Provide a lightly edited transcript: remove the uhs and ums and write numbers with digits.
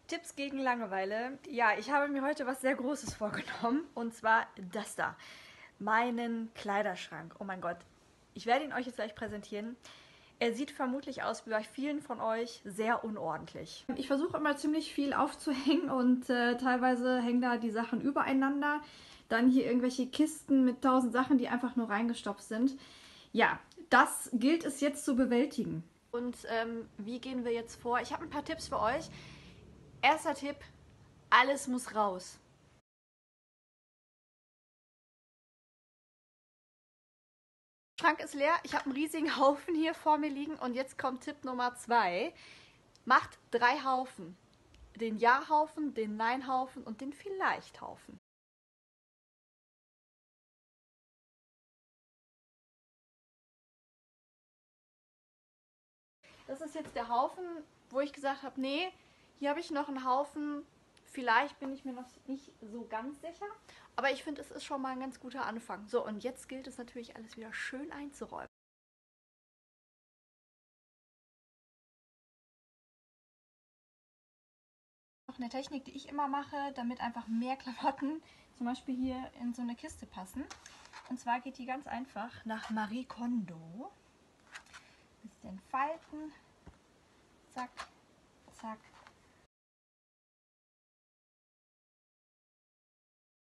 Tipps gegen Langeweile. Ja, ich habe mir heute was sehr Großes vorgenommen. Und zwar das da. Meinen Kleiderschrank. Oh mein Gott. Ich werde ihn euch jetzt gleich präsentieren. Er sieht vermutlich aus wie bei vielen von euch sehr unordentlich. Ich versuche immer ziemlich viel aufzuhängen und teilweise hängen da die Sachen übereinander. Dann hier irgendwelche Kisten mit 1000 Sachen, die einfach nur reingestopft sind. Ja, das gilt es jetzt zu bewältigen. Und wie gehen wir jetzt vor? Ich habe ein paar Tipps für euch. Erster Tipp, alles muss raus. Der Schrank ist leer, ich habe einen riesigen Haufen hier vor mir liegen und jetzt kommt Tipp Nummer 2. Macht 3 Haufen. Den Ja-Haufen, den Nein-Haufen und den Vielleicht-Haufen. Das ist jetzt der Haufen, wo ich gesagt habe, nee, hier habe ich noch einen Haufen, vielleicht bin ich mir noch nicht so ganz sicher, aber ich finde, es ist schon mal ein ganz guter Anfang. So, und jetzt gilt es natürlich, alles wieder schön einzuräumen. Noch eine Technik, die ich immer mache, damit einfach mehr Klamotten zum Beispiel hier in so eine Kiste passen. Und zwar geht die ganz einfach nach Marie Kondo. Bisschen falten, zack, zack,